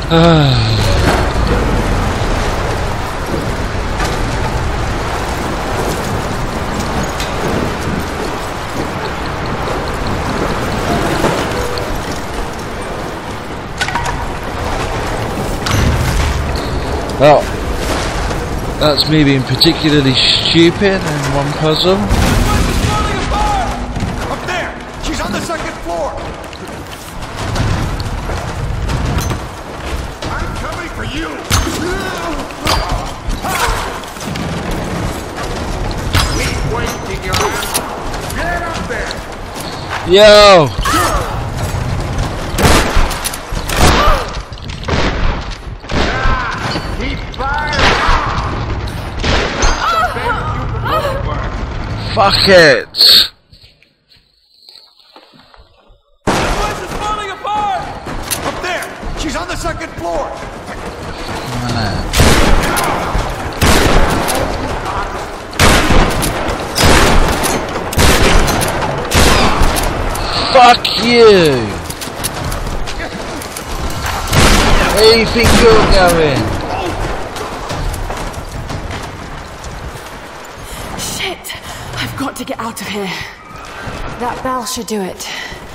Well, that's me being particularly stupid in one puzzle. Up there! She's on the second floor! I'm coming for you! Keep wasting your ass! Get up there! Yo! Keep firing! Fuck it! The place is falling apart! Up there! She's on the second floor! Fuck you! Where do you think you're going? Shit! I've got to get out of here. That bell should do it.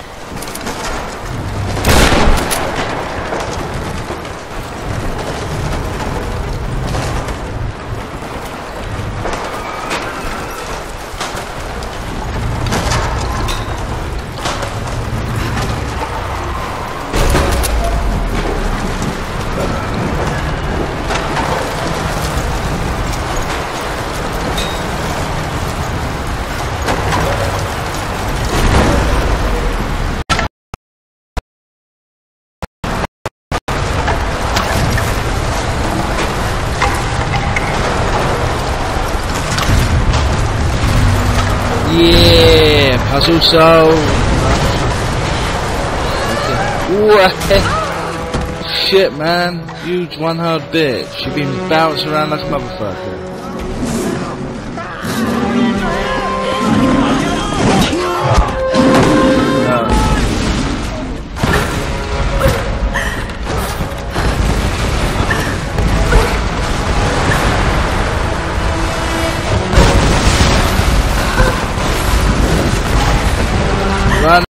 Yeah, puzzle solved. What? Shit, man. Huge one-hard bitch. You've been bouncing around like a motherfucker. Run.